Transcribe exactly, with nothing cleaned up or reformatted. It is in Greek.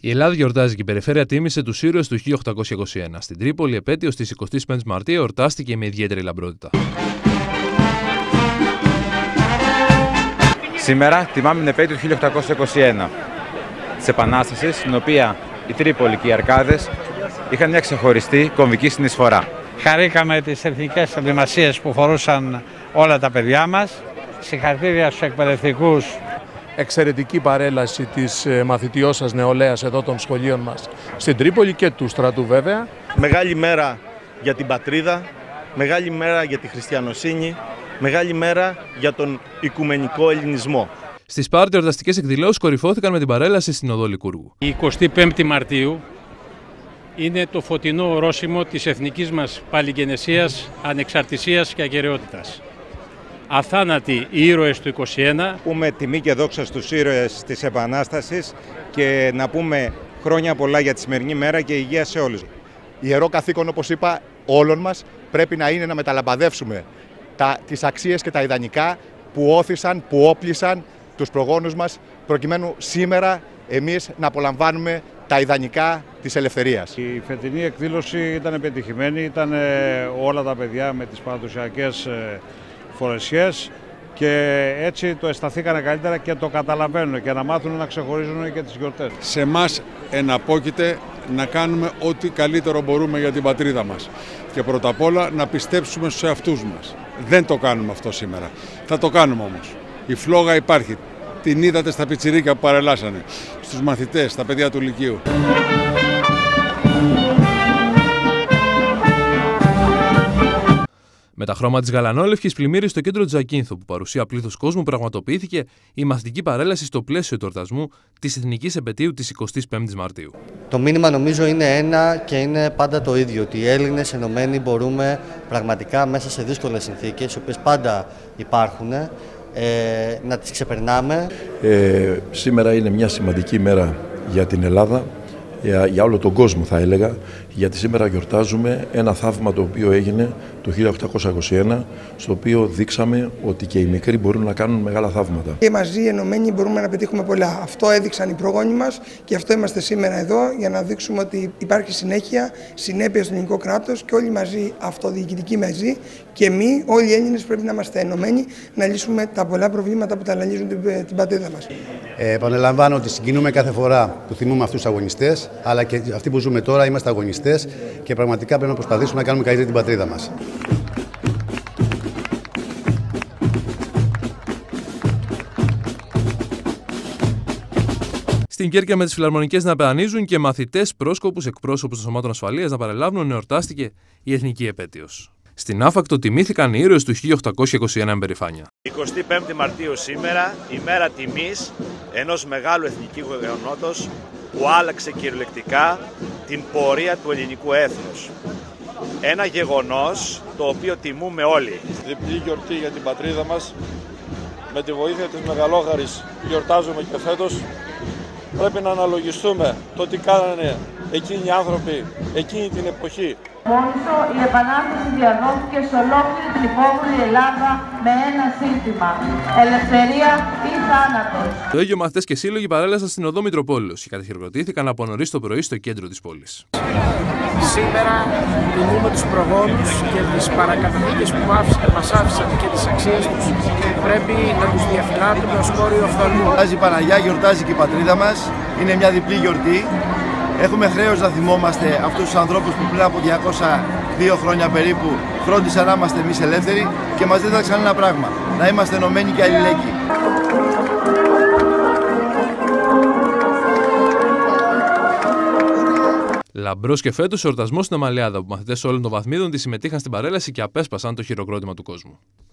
Η Ελλάδα γιορτάζει και η περιφέρεια τίμησε τους ήρωες του χίλια οκτακόσια είκοσι ένα. Στην Τρίπολη, επέτειος της εικοστής πέμπτης Μαρτίου εορτάστηκε με ιδιαίτερη λαμπρότητα. Σήμερα τιμάμε την επέτειο του χίλια οκτακόσια είκοσι ένα, της Επανάστασης, στην οποία η Τρίπολη και οι Αρκάδες είχαν μια ξεχωριστή κομβική συνεισφορά. Χαρήκαμε τις εθνικές εμβληματίες που φορούσαν όλα τα παιδιά μας. Συγχαρητήρια στους εκπαιδευτικούς. Εξαιρετική παρέλαση της μαθητιώσας νεολαίας εδώ των σχολείων μας στην Τρίπολη και του στρατού βέβαια. Μεγάλη μέρα για την πατρίδα, μεγάλη μέρα για τη χριστιανοσύνη, μεγάλη μέρα για τον οικουμενικό ελληνισμό. Στη Σπάρτη, εορταστικές εκδηλώσεις κορυφώθηκαν με την παρέλαση στην Οδό Λικούργου. Η εικοστή πέμπτη Μαρτίου είναι το φωτεινό ορόσημο της εθνικής μας παλιγενεσίας, ανεξαρτησίας και ακεραιότητας. Αθάνατοι οι ήρωες του είκοσι ένα. Πούμε τιμή και δόξα στους ήρωες της Επανάστασης και να πούμε χρόνια πολλά για τη σημερινή μέρα και υγεία σε όλους. Ιερό καθήκον, όπως είπα, όλων μας πρέπει να είναι να μεταλαμπαδεύσουμε τα, τις αξίες και τα ιδανικά που όθησαν, που όπλησαν τους προγόνους μας, προκειμένου σήμερα εμείς να απολαμβάνουμε τα ιδανικά της ελευθερίας. Η φετινή εκδήλωση ήταν πετυχημένη, ήταν όλα τα παιδιά με τις παραδοσιακές φορεσιές και έτσι το αισθανθήκανε καλύτερα και το καταλαβαίνουν και να μάθουν να ξεχωρίζουν και τις γιορτές. Σε εμάς εναπόκειται να κάνουμε ό,τι καλύτερο μπορούμε για την πατρίδα μας και πρώτα απ' όλα να πιστέψουμε στους εαυτούς μας. Δεν το κάνουμε αυτό σήμερα. Θα το κάνουμε όμως. Η φλόγα υπάρχει. Την είδατε στα πιτσιρίκια που παρελάσανε, στους μαθητές, στα παιδιά του Λυκείου. Με τα χρώματα της γαλανόλευκης πλημμύρης στο κέντρο Τζακίνθου, που παρουσία πλήθους κόσμου, πραγματοποιήθηκε η μαθητική παρέλαση στο πλαίσιο του εορτασμού της Εθνικής Επετείου της εικοστής πέμπτης Μαρτίου. Το μήνυμα νομίζω είναι ένα και είναι πάντα το ίδιο, ότι οι Έλληνες ενωμένοι μπορούμε πραγματικά μέσα σε δύσκολες συνθήκες, οι οποίες πάντα υπάρχουν, ε, να τις ξεπερνάμε. Ε, σήμερα είναι μια σημαντική μέρα για την Ελλάδα, για, για όλο τον κόσμο θα έλεγα, γιατί σήμερα γιορτάζουμε ένα θαύμα το οποίο έγινε το χίλια οκτακόσια είκοσι ένα, στο οποίο δείξαμε ότι και οι μικροί μπορούν να κάνουν μεγάλα θαύματα. Και μαζί ενωμένοι μπορούμε να πετύχουμε πολλά. Αυτό έδειξαν οι προγόνοι μας και αυτό είμαστε σήμερα εδώ για να δείξουμε ότι υπάρχει συνέχεια, συνέπεια στο ελληνικό κράτος και όλοι μαζί, αυτοδιοικητικοί μαζί και εμείς, όλοι οι Έλληνες πρέπει να είμαστε ενωμένοι να λύσουμε τα πολλά προβλήματα που ταλανίζουν την, την πατρίδα μας. Ε, επαναλαμβάνω ότι συγκινούμε κάθε φορά που θυμούμε αυτούς τους αγωνιστές, αλλά και αυτοί που ζούμε τώρα είμαστε αγωνιστές και πραγματικά πρέπει να προσπαθήσουμε να κάνουμε καλύτερη την πατρίδα μας. Στην Κέρκυρα, με τις φιλαρμονικές να παιανίζουν και μαθητές, πρόσκοπους, εκπρόσωπους των σωμάτων ασφαλείας να παρελάβουν, εορτάστηκε η Εθνική Επέτειος. Στην Άφακτο τιμήθηκαν οι ήρωες του χίλια οκτακόσια είκοσι ένα με περηφάνεια. εικοστή πέμπτη Μαρτίου σήμερα, η μέρα τιμής ενός μεγάλου εθνικού γεγονότος που άλλαξε κυριολεκτικά την πορεία του ελληνικού έθνους. Ένα γεγονός το οποίο τιμούμε όλοι. Διπλή γιορτή για την πατρίδα μας. Με τη βοήθεια της Μεγαλόχαρης γιορτάζουμε και φέτος. Πρέπει να αναλογιστούμε το τι κάνανε εκείνοι οι άνθρωποι εκείνη την εποχή. Πόνησο, η Επανάσταση διαδόθηκε σε ολόκληρη την υπόγεια Ελλάδα με ένα σύνθημα: ελευθερία ή θάνατος. Το ίδιο μαθητές και σύλλογοι παρέλασαν στην Οδό Μητροπόλεως και καταχειροκροτήθηκαν από νωρίς το πρωί στο κέντρο της πόλης. Σήμερα τιμούμε τους προγόνους και τις παρακαταθήκες που μας άφησαν και τις αξίες τους. Πρέπει να τους διαφυλάττουμε ως κόριο φθορμού. Γιορτάζει η Παναγιά, γιορτάζει και η πατρίδα μας. Είναι μια διπλή γιορτή. Έχουμε χρέος να θυμόμαστε αυτούς τους ανθρώπους που πριν από διακόσια δύο χρόνια περίπου φρόντισαν να είμαστε εμείς ελεύθεροι και μας δίδαξαν ένα πράγμα: να είμαστε ενωμένοι και αλληλέγγυοι. Λαμπρός και φέτος εορτασμός στην Αμαλιάδα, που μαθητές όλων των βαθμίδων τη συμμετείχαν στην παρέλαση και απέσπασαν το χειροκρότημα του κόσμου.